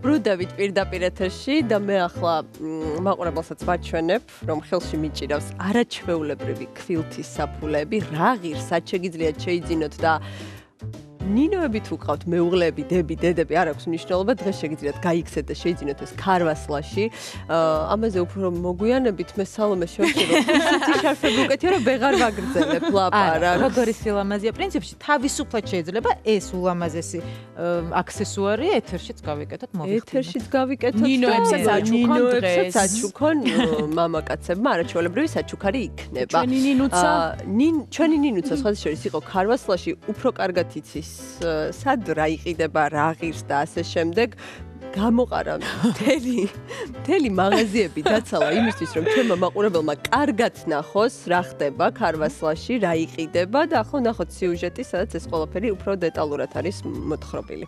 ბრუდებით პირდაპირ ეთერში და მე ახლა მაყურებელსაც ვაჩვენებ, რომ ხელში მიჭირავს არაჩვეულებრივი ქვილთის საფულები, რა ღირსად შეგიძლიათ შეიძინოთ და ნინოები თუ ყავთ მეუღლეები, დები, დედები, არ აქვს მნიშვნელობა, დღეს შეგიძლიათ გაიქცეთ და შეიძინოთ ეს ქარვასლაში. ამაზე უფრო მოგვიანებით მე სალომე შევჭირო. ისეთი შარფები უკეთია, რომ ვეღარ ვაგრძელებ ლაპარაკს. როგორი სილამაზეა, პრინციპში თავისუფლად შეიძლება ეს ულამაზესი აქსესუარი ეთერშიც გავიკეთოთ, მოვიხდით. ეთერშიც გავიკეთოთ. ნინოებსაც აჩუქონ დღეს. აჩუქონ მამაკაცებმა, არაჩვეულებრივი საჩუქარი იქნება. ჩვენი ნინუცა? ჩვენი ნინუცა სხვადასხვა იყო ქარვასლაში, უფრო კარგად იცის სად რა იყიდება, რა ღირს და ასე შემდეგ. გამოყარა მთელი მაღაზიები დაცალა იმისთვის, რომ ჩვენმა მაყურებელმა კარგად ნახოს, რა ხდება ქარვასლაში, რა იყიდება და ახლა ნახოთ სიუჟეტი, სადაც ეს ყველაფერი უფრო დეტალურად არის მოთხრობილი.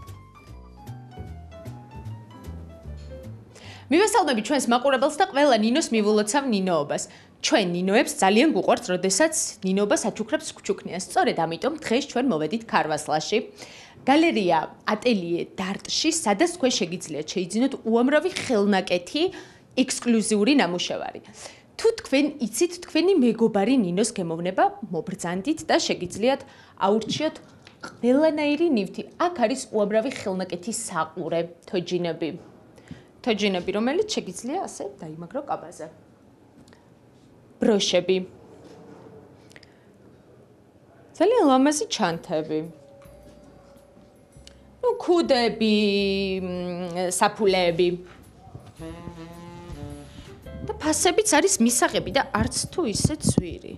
მივესალმები ჩვენს მაყურებელს და ყველა ნინოს მიულოცავ ნინოობას. ჩვენ ნინოებს ძალიან გუყვართ, როდესაც ნინოობა საჩუქრებს გვჩუქნიან. სწორედ ამიტომ დღეს ჩვენ მოვედით ქარვასლაში. გალერეა ატელიე დარტში, სადაც თქვენ შეგიძლიათ შეიძინოთ უამრავი ხელნაკეთი ექსკლუზიური ნამუშევარი. თუ თქვენ იცით თქვენი მეგობარი ნინოს გემოვნება, მობრძანდით და შეგიძლიათ აურჩიოთ ყველანაირი ნივთი. აქ არის უამრავი ხელნაკეთის საყურე, თოჯინები, რომელიც შეგიძლია ასე დაიმაგრო კაბაზე. ბროშები. ძალიან ლამაზი ჩანთები. ქუდები, საფულეები. და ფასებიც არის მისაღები და არც თუ ისე ძვირი.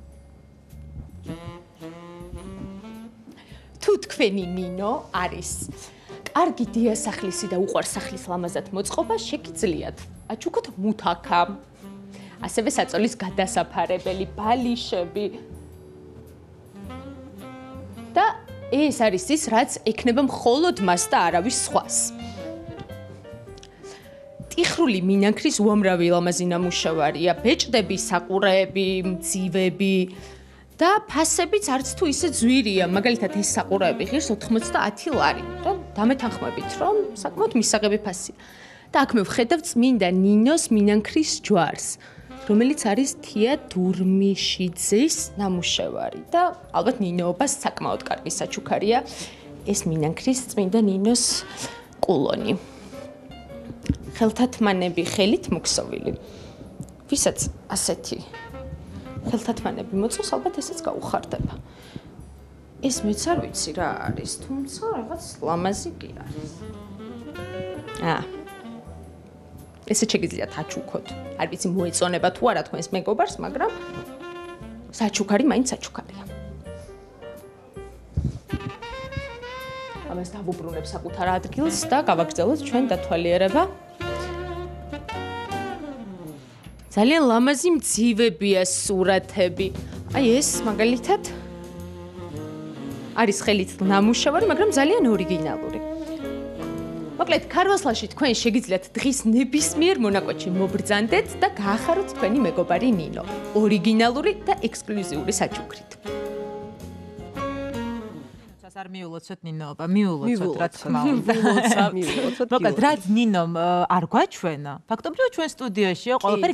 თუ თქვენი ნინო არის კარგი დიასახლისი და უყვარს სახლის ლამაზად მოწყობა, შეგიძლიათ აჩუქოთ მუთაკა. ასევე საწოლის გადასაფარებელი, ბალიშები. და ეს არის ის, რაც ექნება მხოლოდ მას და არავის სხვას. ტიხრული მინანქრის უამრავი ლამაზი ნამუშევარია, ბეჭდები, საყურეები, მძივები და ფასებიც არც თუ ისე ძვირია, მაგალითად ეს საყურეები ღირს 90 ლარი. და დამეთანხმებით, რომ საკმაოდ მისაღები ფასია. და აქ მე ვხედავ წმინდა ნინოს მინანქრის ჯვარს, რომელიც არის თია დურმიშიძის ნამუშევარი და ალბათ ნინოობას საკმაოდ კარგი საჩუქარია ეს მინანქრის წმინდა ნინოს კულონი. ხელთათმანები ხელით მოქსოვილი. ვისაც ასეთი ხელთათმანები მოწოს, ალბათ ესეც გაუხარდება. ეს მეც არ ვიცი რა არის, თუმცა რაღაც ლამაზი კი არის. ესე შეგიძლიათ აჩუქოთ. არ ვიცი მოეწონება თუ არა თქვენს მეგობარს, მაგრამ საჩუქარი მაინც საჩუქარია. ამას დავუბრუნებ საკუთარ ადგილს და გავაგრძელოთ ჩვენ დათვალიერება. ძალიან ლამაზი მძივებია სურათები. აი ეს მაგალითად არის ხელით ნამუშევარი, მაგრამ ძალიან ორიგინალური. მოკლედ, ქარვასლაში თქვენ შეგიძლიათ დღის ნებისმიერ მონაკვეთში მობრძანდეთ და გაახაროთ თქვენი მეგობარი ნინო, ორიგინალური და ექსკლუზიური საჩუქრით. არ მიულოცოთ ნინოობა, მიულოცოთ რა თქმა უნდა. მოკლედ, რაც ნინომ არ გვაჩვენა, ფაქტობრივად ჩვენ სტუდიაშია ყველაფერი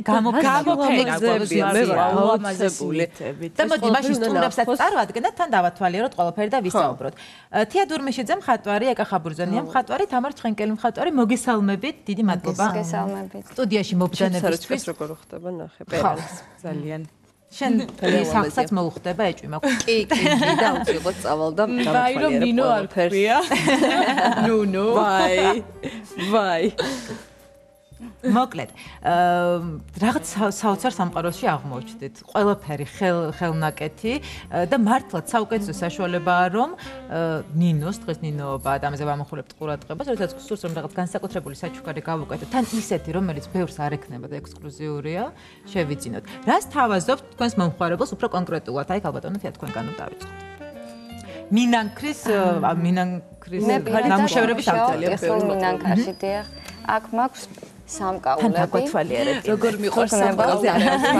გამოფენებული. და მოდი მაშინ სტუმრებსაც წარვადგენთ, თან დავათვალიეროთ ყველაფერი და ვისაუბროთ. თია დურმიშიძე მხატვარი, ეკა ხაბურძანია მხატვარი, თამარ ჩხენკელი მხატვარი, მოგესალმებით, დიდი მადლობა. მოგესალმებით. სტუდიაში მობრძანებისთვის. როგორ ხდება ნახე, პერანს. ძალიან შენ სახსაც მოუხდება ეჭვი მაქვს. კი, და უცილებლად წავალ და ვაი, რომ ნინო არ ქვია. ნუ. ვაი. მოკლედ, რაღაც საოცარ სამყაროში აღმოჩნდით. ყველაფერი ხელნაკეთი და მართლაც საუკეთესო საშუალებაა, რომ ნინოს დღეს ნინოობა და ამაზე ვამახვილებთ ყურადღებას, როდესაც გსურს რომ რაღაც განსაკუთრებული საჩუქარი გავუკეთოთ, თან ისეთი, რომელიც ბევრს არ ექნება და ექსკლუზიურია, შევიძინოთ. რას თავაზობთ თქვენს მომხმარებელს უფრო конკრეტულად? აი, ალბათონო, თია თქვენგანო დავიწყოთ. მინანქრის ნამუშევრების ავტორია. მინანქარში დიახ. აქ მაქვს სამკაულები. დაგვათვალიერეთ. როგორ მიყვარს სამკაულზე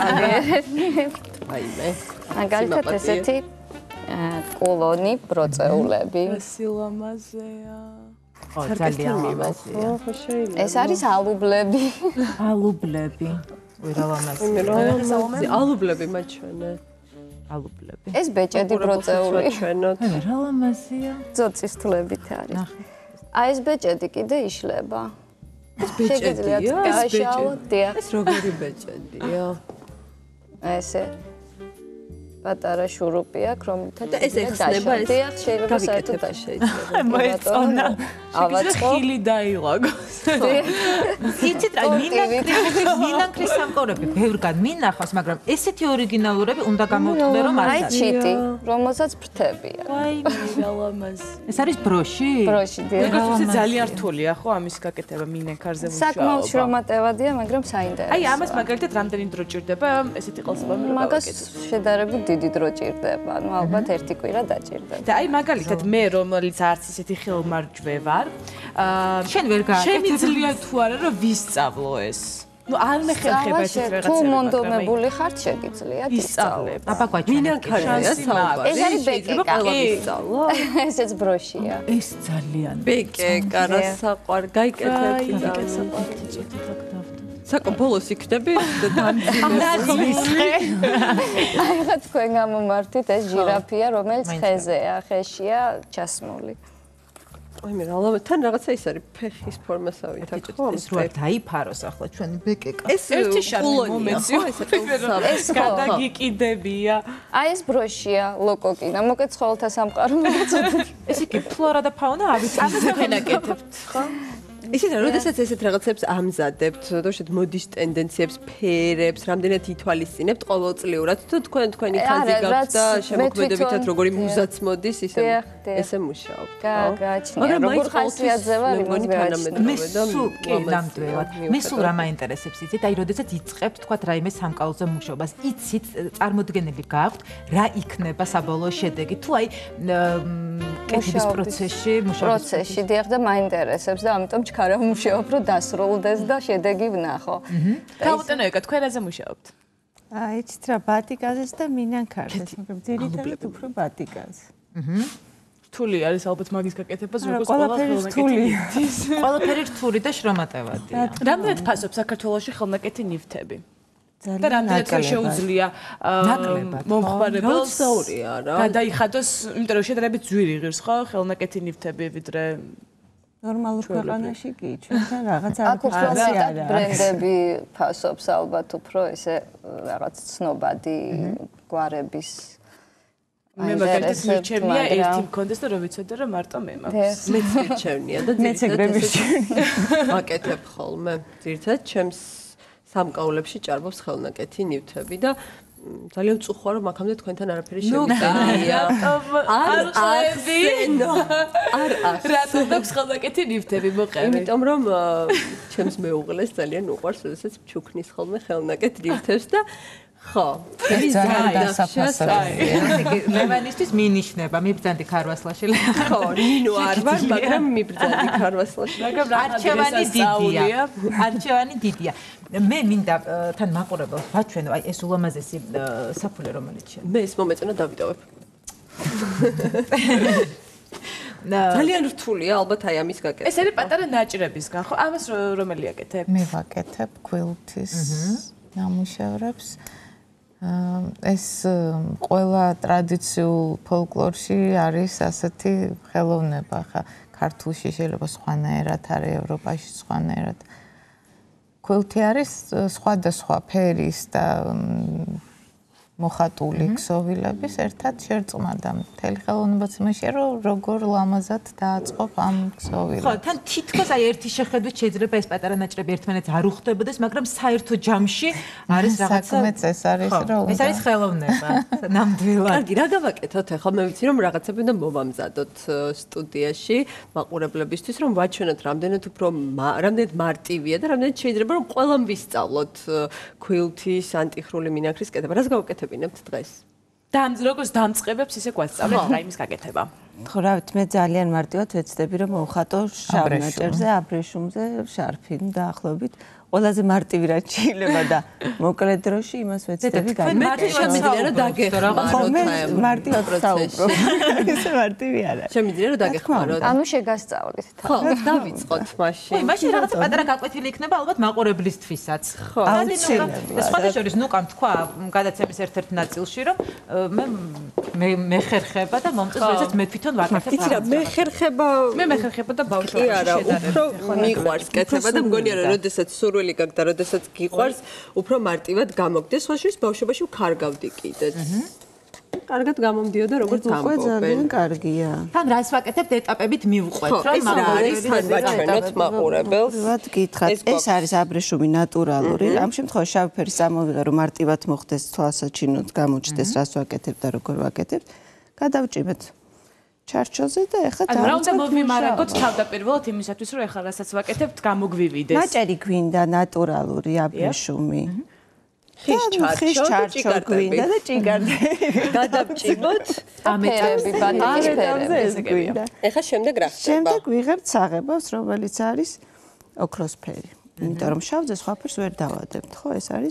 აიმე. მაგალითად ესეთი კულონი, ბროწეულები. სილამაზეა. ძალიან ლამაზია. ხო შეიძლება. ეს არის ალუბლები. ალუბლები. ვირა ლამაზია. ალუბლები მაჩვენე. ალუბლები. ეს ბეჭედი ბროწეული. ჩვენოთ. ვირა ლამაზია. ძოწის თვლებით არის. აი ეს ბეჭედი კიდე იშლება. ეს ბეჭედია? გააშალოდია. ეს როგორი ბეჭედია? ესე პატარა შურუპია, რომლითაც და ეს ეხსნება ეს. დიახ, შეიძლება საერთოდ შეიძლება. მოეწონა. ავაწყო. ხილი დაილაგოს. იცით რა მინანქრის სამყაროები ბევრგან მინახავს, მაგრამ ესეთი ორიგინალურები უნდა გამოვთქვე რომ აი არის. ჩიტი, რომელსაც ფრთებია. აი, მირა ლამაზი. ეს არის ბროში? ბროში დიახ. ეს ძალიან რთულია ხო ამის გაკეთება მინენქარზე მუშაობა. საკმაოდ შრომატევადია, მაგრამ საინტერესოა. აი ამას მაგალითად რამდენი დრო ჭირდება ესეთი ყელსაბამი რომ მაგას შედარებით დიდი დრო ჭირდება, ანუ ალბათ ერთი კვირა დაჭირდება. და აი მაგალითად მე რომელიც არც ისეთი ხილმარჯვე ვარ, შენ ვერ გააკეთებ. შემიძლია თუ არა რომ ვისწავლო ეს. ნუ არ მეხერხება ეს რაღაცა. თუ მონდომებული ხარ, შეგიძლია ისწავლებ. აბა გვაჩვენე. მინანქარია საუბარი. ეს არის ბეკეკა. ყველასწავლო. ესეც ბროშია. ეს ძალიან ბეკეკა რა საყვარ გაიკეთებ და საკო ბოლოს იქნები და დამძიმე. აი რა თქვენ გამომართით ეს ჟირაფია, რომელიც ხეზეა, ხეშია ჩასმული. აი მე რა ლამაზ თან რაღაცა ის არის ფეხის ფორმასავით აქ ხო? ეს რო არ დაიფაროს ახლა ჩვენი ბეკეკა. ეს ერთი შარმი მომეციო ეს ყელსაბი. ეს ხო. გადაგიკიდებია. აი ეს ბროშია, ლოკოკინა, მოკეთ ცხოველთა სამყარო მოწოდეთ. ეს იგი ფლორა და ფაუნა ავიცი ფენაკეთებთ ხო? ისიც რა, როდესაც ესეთ რაღაცებს ამზადებთ, თორედ მოდის ტენდენციებს, ფერებს, რამდენად ითვალისწინებთ ყოველწლიურად, თუ თქვენი ხაზი გაქვთ და შემოქმედებითად როგორი მუზაც მოდის, ესე მუშაობთ, ხო? გააჩნია, როგორ ხასიათზე ვარ, იმას გააჩნია. მე სულ კი ნამდვილად. მე სულ რა მაინტერესებს იცით? აი, როდესაც იწყებთ თქვა რაიმე სამკაულზე მუშაობას, იცით, წარმოდგენილი გაქვთ, რა იქნება საბოლოო შედეგი, თუ აი კეთების პროცესში მუშაობს. პროცესში დიახ და მაინტერესებს და ამიტომ ჩქარა მუშაობ, რომ დასრულდეს და შედეგი ვნახო. გაუტენო ეკა თქვენ რაზე მუშაობთ? აი, იცით რა, ბატიკაზეს და მინანქარზეს, მაგრამ ძირითადად უფრო ბატიკაზე. რთული არის ალბათ მაგის გაკეთება, როგორც ყველაფერი რთულია. ყველაფერი რთული და შრომატევადია. რამდენად ფასობს საქართველოში ხელნაკეთი ნივთები? და ძალიან რამდენად შეუძლია მომხმარებელს გაუცდაურია რა. გადაიხადოს, იმიტომ რომ შედარებით ძვირი ღირს ხო ხელნაკეთი ნივთები ვიდრე ნორმალურ ქვეყანაში კი, ჩვენთან რაღაც აქ უბრალოდ ბრენდები ფასობს ალბათ უფრო ესე რაღაც ცნობადი გვარების მე მაგალითად მირჩენია ერთი მქონდეს და რომ ვიცოდე რომ მარტო მე მაქვს. მეც მირჩენია და მეც ეგრე მირჩენია. ვაკეთებ ხოლმე. ძირითადად ჩემს სამკაულებში ჭარბობს ხელნაკეთი ნივთები და ძალიან წუხვა რომ აქამდე თქვენთან არაფერი შევიტანია. არ ახსენო. არ ახსენო. რატომ დაქვს ხელნაკეთი ნივთები მოყევი? იმიტომ რომ ჩემს მეუღლეს ძალიან უყვარს, როდესაც ჩუქნის ხოლმე ხელნაკეთ ნივთებს და ხო, ეს ძალიან დასაფასებელია. ლევანისთვის მინიშნება, მიბრძანდი ქარვასლაში. ხო, ნინო არ ვარ, მაგრამ მიბრძანდი ქარვასლაში. არჩევანი დიდია. არჩევანი დიდია. მე მინდა თან მაყურებელს ვაჩვენო, აი ეს ულამაზესი საფულე რომელიც შენ. მე ეს მომეწონა დავიტოვებ. ძალიან რთულია ალბათ აი ამის გაკეთება. ეს არის პატარა ნაჭრებისგან, ხო? ამას რომელი აკეთებ? მე ვაკეთებ კვილთის ნამუშევრებს. ეს ყველა ტრადიციულ ფოლკლორში არის ასეთი ხელოვნება, ხა ქართულში შეიძლება სხვანაირად არის, ევროპაში სხვანაირად. კვილთი არის სხვადასხვა ფერის და მოხატული ქსოვილების ერთად შერწყმა და მთელი ხელოვნებაც იმაშია, რომ როგორ ლამაზად დააწყობ ამ ქსოვილებს. ხო, თან თითქოს აი ერთი შეხედვით შეიძლება ეს პატარა ნაჭრები ერთმანეთს არ უხდებოდეს, მაგრამ საერთო ჯამში არის რაღაცა. საკმეც ეს არის, რომ ეს არის ხელოვნება, ნამდვილად. კარგი, რა გავაკეთოთ ახლა? მე ვიცი რომ რაღაცები უნდა მოვამზადოთ სტუდიაში მაყურებლებისთვის, რომ ვაჩვენოთ რამდენად მარტივია და რამდენად შეიძლება რომ ყველამ ვისწავლოთ კვილთის, ანტიხრული მინანქრის კეთება. რას გავაკეთებინებთ დღეს? როგორც დამწყებებს ისე გვასწავლეთ რა იმის გაკეთება. ხო, რა ვიცი, მე ძალიან მარტივად ვეცდები რომ მოვხატო შავ ნაჭერზე, აბრეშუმზე, შარფი, დაახლოებით ყველაზე მარტივი რაც შეიძლება და მოკლე დროში იმას ვეცდები მე შემიძლია რომ დაგეხმაროთ მარტივად ვსაუბრობ. ესე მარტივი არა. შემიძლია რომ დაგეხმაროთ. ანუ შეგასწავლით. ხო, დავიწყოთ მაშინ. მაშინ რაღაცა პატარა გაკვეთილი იქნება ალბათ მაყურებლისთვისაც. ხო, აუცილებლად. სხვათა შორის ნუკამ თქვა გადაცემის ერთ-ერთ ნაწილში რომ მე მეხერხება და მომწონს როდესაც მე თვითონ ვაკეთებ. იცი რა, მე მეხერხება და ბავშვებში შედარებით. უფრო მიყვარს კეთება და მგონია რომ როდესაც სურვილი გაქვს და როდესაც გიყვარს, უფრო მარტივად გამოგდეს, სხვა შორის ბავშვობაში ვქარგავდი კიდეც. კარგად გამომდიოდა როგორც ამბობენ. უკვე ძალიან კარგია. თან რას ვაკეთებთ ეტაპებით მივყვეთ რომ მაგალითად თან ვაჩვენოთ მაყურებელს. ვად გითხრათ, ეს არის აბრეშუმი ნატურალური. ამ შემთხვევაში შავი ფერი სამოვიღე რომ მარტივად მოხდეს თვალსაჩინოდ გამოჩნდეს რას ვაკეთებ და როგორ ვაკეთებ. გადავჭიმეთ ჩარჩოზე და ეხლა რა უნდა მოვიმარაგოთ თავდაპირველად იმისათვის რომ ეხლა რასაც ვაკეთებთ გამოგვივიდეს. მაჭერი გვინდა ნატურალური აბრეშუმი. ხის ჩარჩო გვინდა და ჭიკარდები. გადავჭიმოთ ამ ეტაპები ბატონის ფერები. ეხლა შემდეგ რა ხდება? შემდეგ ვიღებთ საღებავს, რომელიც არის ოქროსფერი. იმიტომ რომ შავზე სხვა ფერს ვერ დავადებთ, ხო? ეს არის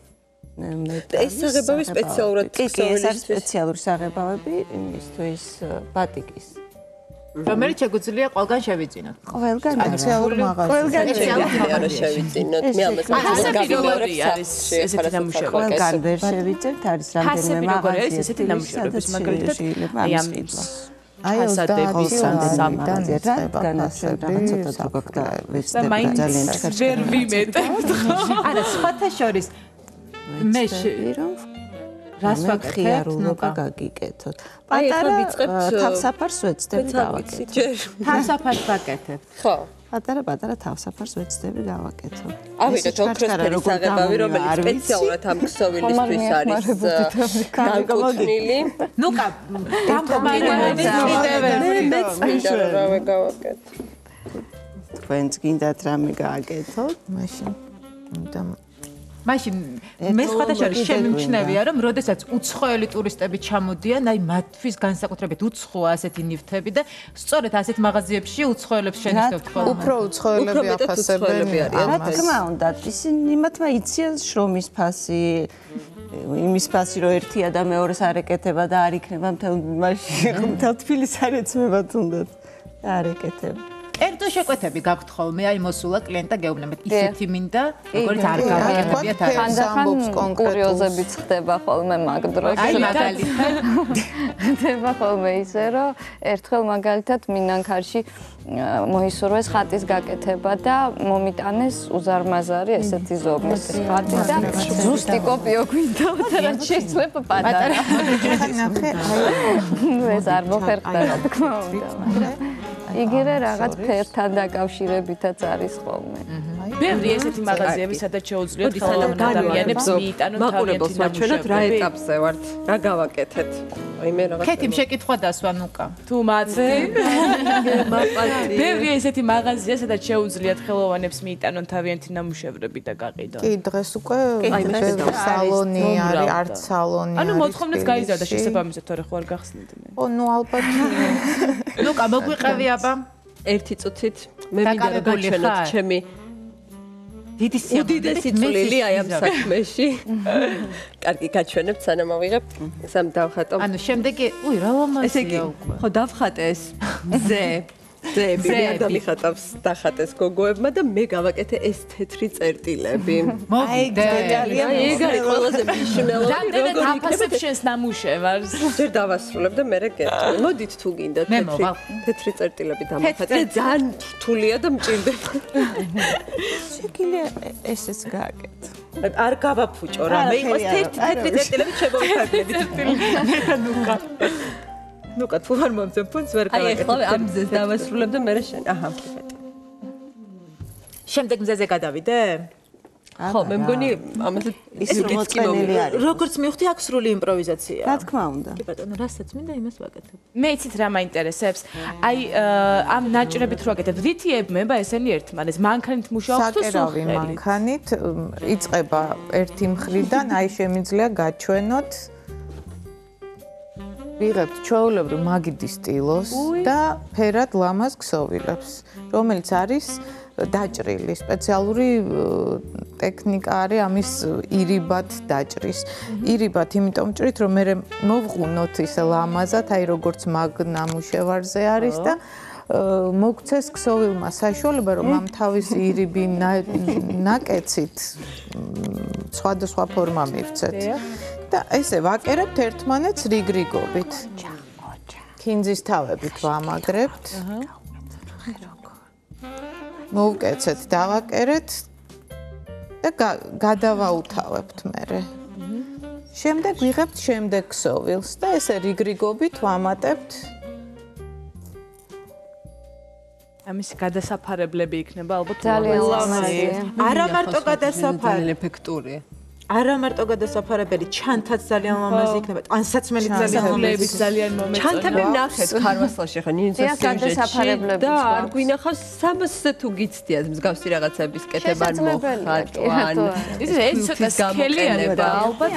ეს საღებავი სპეციალურად ეს არის სპეციალური საღებავები იმისთვის ბატიკის. რომელიც შეგვიძლია ყველგან შევიძინოთ. ყველგან სპეციალური მაღაზია. ყველგან შეიძლება რა შევიძინოთ. მე ამას ფასები არის ესეთი ნამუშევრები. ყველგან ვერ შევიძებთ, არის რამდენიმე მაღაზია. ესეთი ნამუშევრები, მაგალითად აი ამ ფასადების სამაგაზია განაცხადა ცოტა ზოგადად ვეცდები ძალიან ჩქარჩქარი. ვერ ვიმეტებთ ხო? არა, სხვათა შორის მე რას ვაკეთებ გაგიკეთოთ. პატარა ვიწყებთ თავსაფარს ვეცდები გავაკეთოთ. თავსაფარს ვაკეთებ. ხო. პატარა თავსაფარს ვეცდები გავაკეთოთ. ავიდეთ ოქროსფერი საღებავი, რომელიც სპეციალურად ამ ქსოვილისთვის არის განკუთვნილი. ნუკა, დამხმარებლის მეც მინდა რომ რავე გავაკეთო. თქვენც გინდათ რამე გააკეთოთ, მაშინ მაშინ მე სხვათა შორის შემიმჩნევია რომ როდესაც უცხოელი ტურისტები ჩამოდიან, აი მათთვის განსაკუთრებით უცხოა ასეთი ნივთები და სწორედ ასეთ მაღაზიებში უცხოელებს შენიშნებთ ხოლმე. უფრო უცხოელები აფასებენ. რა თქმა უნდა, ისინი მათმა იციან შრომის ფასი, იმის ფასი რომ ერთია და მეორეს არ ეკეთება და არ იქნება მთელ თბილისს არ ეცმება თუნდაც და არ ეკეთება. ერთო შეკვეთები გაქვთ ხოლმე, აი მოსულა კლიენტა გეუბნებათ, ისეთი მინდა, როგორც არ გავაკეთებიათ არა. ხანდახან კურიოზებიც ხდება ხოლმე მაგ დროს. აი მაგალითად ხდება ხოლმე ისე, რომ ერთხელ მაგალითად მინანქარში მოისურვეს ხატის გაკეთება და მომიტანეს უზარმაზარი ესეთი ზომის ხატი და ზუსტი კოპიო გვინდა და რაც შეიძლება პატარა. ეს არ მოხერხდა რა თქმა უნდა. იგივე რაღაც ფერთან დაკავშირებითაც არის ხოლმე. ბევრი ესეთი მაღაზიები, სადაც შეუძლიათ ხელოვნურ ადამიანებს მიიტანონ მაყურებელს ვაჩვენოთ რა ეტაპზე ვართ, რა გავაკეთეთ. აი მე რაღაც ქეთიმ შეკითხვა დასვა ნუკა. თუ მათი ბევრი ესეთი მაღაზია, სადაც შეუძლიათ ხელოვნებს მიიტანონ თავიანთი ნამუშევრები და გაყიდონ. კი, დღეს უკვე სალონი არის, არც სალონი არის. ანუ მოთხოვნაც გაიზარდა შესაბამისად, თორე ხო არ გახსნით მე. ო, ნუ ალბათ. ნუკა მოგვიყევი აბა ერთი წუთით მე მინდა რომ გაჩვენოთ ჩემი დიდი უდიდესი წვლილი აი ამ საქმეში. კარგი, გაჩვენებთ სანამ ავიღებ. სამ დავხატო. ანუ შემდეგი, რა ლამაზია უკვე. ხო, დავხატე ეს ზე. ზეები მე არ დამიხატავს დახატეს გოგოებმა და მე გავაკეთე ეს თეთრი წერტილები. აი ძალიან ეგ არის ყველაზე მნიშვნელოვანი. რამდენად აფასებ შენს ნამუშევარს? ჯერ დავასრულებ და მერე გეტყვი. მოდით თუ გინდა თეთრი წერტილები დამახატე. ძალიან რთულია და მჭირდება. შეგიძლია ესეც გააკეთო. არ გავაფუჭო რა, მე იმას თეთრი წერტილები შემოვიფარგლები. ნუკა ნუკა თუ არ მომწონს ფონს ვერ გავაკეთებ. აი ახლა ამ მზეს დავასრულებ და მერე შენ. აჰა. შემდეგ მზეზე გადავიდე? ხო, მე მგონი ამაზე ის მოწყენილი არის. როგორც მივხვდი, აქ სრული იმპროვიზაცია. რა თქმა უნდა. კი ბატონო, რასაც მინდა იმას ვაკეთებ. მე იცით რა მაინტერესებს? აი ამ ნაჭრებით რო ვაკეთებ, რითიებმება ესენი ერთმანეთს? მანქანით მუშაობთ თუ საკერავი სულხელით? მანქანით იწყება ერთი მხრიდან, აი შემიძლია გაჩვენოთ ვიღებთ ჩვეულებრივ მაგიდის სტილოს და ფერად ლამაზ ქსოვილებს, რომელიც არის დაჭრილი, სპეციალური ტექნიკა არის ამის ირიბად დაჭრის. ირიბად იმიტომ ჭრით, რომ მე მოვღუნოთ ისე ლამაზად, აი როგორც მაგ ნამუშევარზე არის და მოგცეს ქსოვილმა საშუალება, რომ ამ თავის ირიბი ნაკეცით სხვადასხვა ფორმა მივცეთ. და ესე ვაკერებთ ერთმანეთს რიგრიგობით. ქინძის თავებით ვამაგრებთ. მოვკეცეთ, დავაკერეთ და გადავაუთავებთ მერე. შემდეგ ვიღებთ შემდეგ ქსოვილს და ესე რიგრიგობით ვამატებთ. ამისი გადასაფარებლები იქნება ალბათ ძალიან ლამაზი. არა მარტო გადასაფარებელი ეფექტურია. არა მარტო გადასაფარებელი, ჩანთაც ძალიან ლამაზი იქნება, ტანსაცმელი ძალიან ლამაზი, ძალიან მომეწონა. ჩანთები ნახეთ ქარვასლაში ხა ნინძას გადასაფარებლები და არ გვინახავს 300-ზე თუ გიცდიათ მსგავსი რაღაცების კეთება ან მოხატვან. ეს ცოტა სქელიანია და ალბათ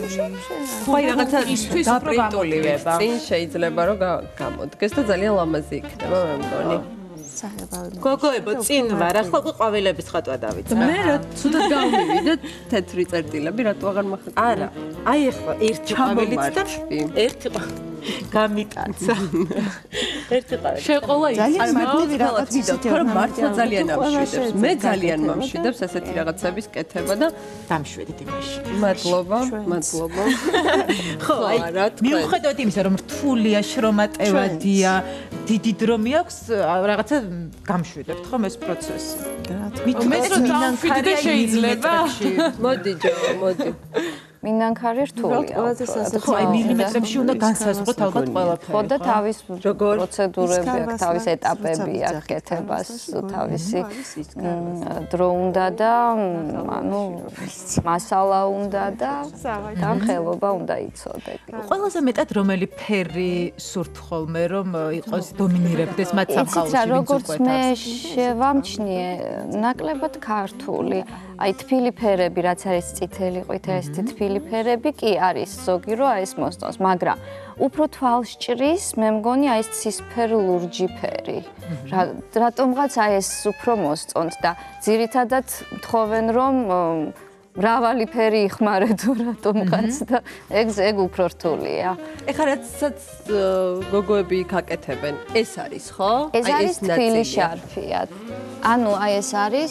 ხო რაღაცა დაპრინტული წინ შეიძლება რომ გამოდგეს და ძალიან ლამაზი იქნება მე მგონი. გოგოებო, წინ ვარ, ახლა ყვავილების ხატვა დავიწყე. მე რა ცუდად გამივიდა თეთრი წერტილები, რატო აღარ მახატე? არა, აი ახლა ერთი ყვავილიც და ერთი გამიტანცა. ერთი ყვავილი. შეყოლა ის. ძალიან მაგნები რაღაც ვიდეო, თორემ მართლა ძალიან ამშვიდებს. მე ძალიან მომშვიდებს ასეთი რაღაცების კეთება და დამშვიდით იმაში. მადლობა, მადლობა. ხო, აი, მიუხედავად იმისა, რომ რთულია, შრომატევადია, დიდი დრო მიაქვს, რაღაცა გამშვიდებთ ხომ ეს პროცესი. მე რომ დავშვიდე შეიძლება. მოდი ჯო, მოდი. მინანქარი რთულია. ხო, აი მილიმეტრებში უნდა განსაზღვროთ ალბათ ყველაფერი. ხო და თავის პროცედურები აქვს, თავის ეტაპები აქვს კეთებას, თავისი დრო უნდა და ანუ მასალა უნდა და განხელობა უნდა იცოდები. ყველაზე მეტად რომელი ფერი სურთ ხოლმე რომ იყოს დომინირებდეს მათ სამყაროში, ვინც როგორც მე შევამჩნიე, ნაკლებად ქართული. აი თბილი ფერები, რაც არის წითელი, ყვითელი, თბილი ფერები კი არის ზოგი რო აი ეს მოსწონს, მაგრამ უფრო თვალს ჭრის, მე მგონი აი ეს ცისფერ ლურჯი ფერი. რატომღაც აი ეს უფრო მოსწონთ და ძირითადად თხოვენ რომ მრავალი ფერი იხმარეთო რატომღაც და ეგ უფრო რთულია. ეხლა რაცაც გოგოები გაკეთებენ, ეს არის ხო? ეს არის თბილი შარფია. ანუ აი ეს არის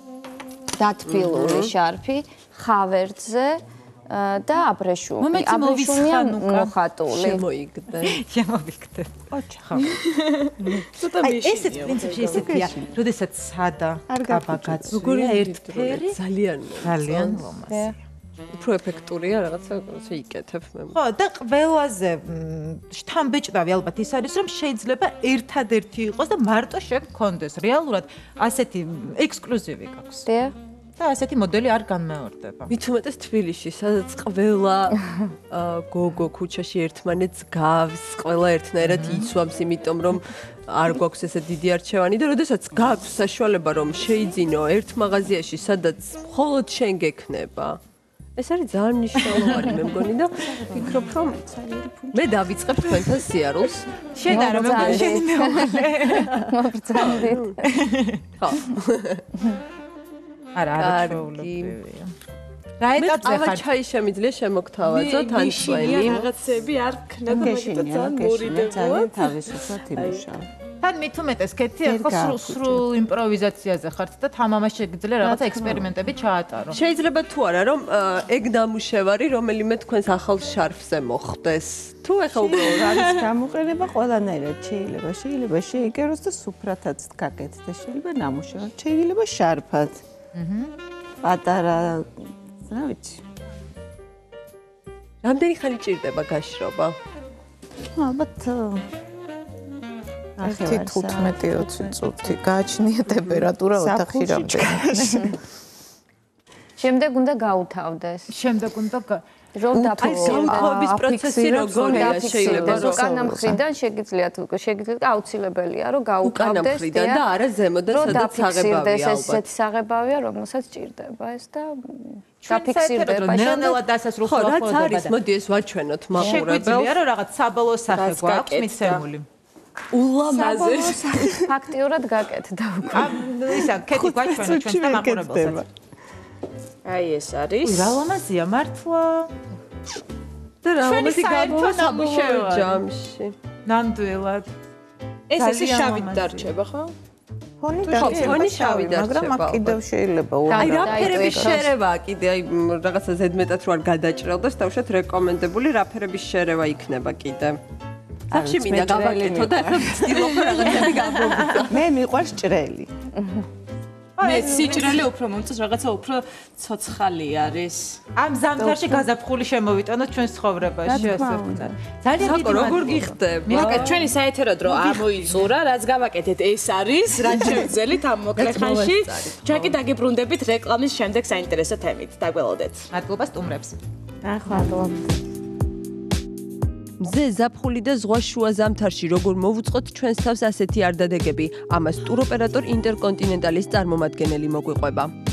დათბილული შარფი ხავერდზე და აბრეშუმი. აბრეშუმია მოხატული. შემოიგდე. შემოვიგდე. ოჩა. აი ესეც პრინციპში ესეთია, როდესაც სადა კაბა გაწვია ერთფერი ძალიან ლამაზი. უფრო ეფექტურია რაღაცა იკეთებ მე. ხო, და ყველაზე შთამბეჭდავი ალბათ ის არის, რომ შეიძლება ერთადერთი იყოს და მარტო შეგქონდეს. რეალურად ასეთი ექსკლუზივი გაქვს. დიახ. და ასეთი მოდელი არ განმეორდება. მით უმეტეს თბილისში, სადაც ყველა გოგო ქუჩაში ერთმანეთს გავს, ყველა ერთნაირად იცვამს, იმიტომ რომ არ გვაქვს ესე დიდი არჩევანი და როდესაც გაქვს საშუალება რომ შეიძინო ერთ მაღაზიაში, სადაც მხოლოდ შენ გექნება. ეს არის ძალიან მნიშვნელოვანი მე მგონი და ვფიქრობ რომ მე დავიწყებ თქვენთან სიარულს. შენ არა მე შენი მეუღლე. მოგწანდით. ხო. არა ჩვეულებრივია. რა ეტაპზე ხარ? ჩაი შემიძლია შემოგთავაზო თან წვენი. რაღაცები არ ქნა და მაგიტო ძალიან მორიდებოა. ძალიან თავისუფლად იმუშავა. თან მით უმეტეს კეთი ახლა სრულ იმპროვიზაციაზე ხართ და თამამას შეგიძლია რაღაცა ექსპერიმენტები ჩაატარო. შეიძლება თუ არა რომ ეგ ნამუშევარი რომელიმე თქვენს ახალ შარფზე მოხდეს. თუ ეხლა უბრალოდ არის გამოყენება ყველანაირად შეიძლება შეიკეროს და სუფრათაც გაკეთდეს, შეიძლება ნამუშევარი, შეიძლება შარფად. პატარა, რა ვიცი. რამდენი ხანი ჭირდება გაშრობა? ალბათ 15-20 წუთი გააჩნია ტემპერატურა ოთახში რამდენი. შემდეგ უნდა გაუთავდეს. შემდეგ უნდა რომ გაუთავების პროცესი როგორია შეიძლება რომ უკანა მხრიდან შეგიძლიათ აუცილებელია რომ გაუთავდეს და არა ზემოდან სადაც საღებავია ალბათ. ესეთი საღებავია რომელსაც ჭირდება ეს და გაფიქსირდება ნელ-ნელა დასასრულს ხო რაც არის მოდი ეს ვაჩვენოთ მაყურებელს. შეგვიძლია რომ რაღაც საბოლოო სახე გვაქვს მიცემული. ულამაზეს. ფაქტიურად გაკეთდა უკვე. ისა, კეთი გვაჩვენა ჩვენთან მაყურებელსაც. აი ეს არის. რა ლამაზია მართლა. და რა ჩვენი მომენტი საერთო გამოვა საბუშეო ნამუშევარი. ჯამში. ნამდვილად. ეს ესე ძალიან შავით ლამაზია. დარჩება ხო? ფონი ფონი შავი მაგრამ აქ დარჩება, კიდევ შეიძლება აი რა და ფერების იტვირთოს. შერევა კიდე აი რაღაცა ზედმეტად რო არ გადაჭრელდეს თავშეთ რეკომენდებული რა ფერების შერევა იქნება კიდე. სახში მინდა გავაკეთო და ვცდილობ რაღაცები გამოვიდა. მე მიყვარს ჭრელი. მე სიჭრელი უფრო მომწონს, რაღაცა უფრო ცოცხალი არის. ამ ზამთარში გაზაფხული შემოვიტანოთ ჩვენს ცხოვრებაში ასე ვქნათ. ძალიან საკო როგორ გიხდება? მოკეთ ჩვენი საეთერო დრო ამოიწურა, რაც გავაკეთეთ ეს არის, რაც შევძელით ამ მოკლე ხანში. ჩვენ კი დაგიბრუნდებით რეკლამის შემდეგ საინტერესო თემით. დაგველოდეთ. მადლობა სტუმრებს. მზე ზაფხული და ზღვა შუა ზამთარში როგორ მოვუწყოთ ჩვენს თავს ასეთი არდადეგები? ამას ტუროპერატორ ინტერკონტინენტალის წარმომადგენელი მოგვიყვება.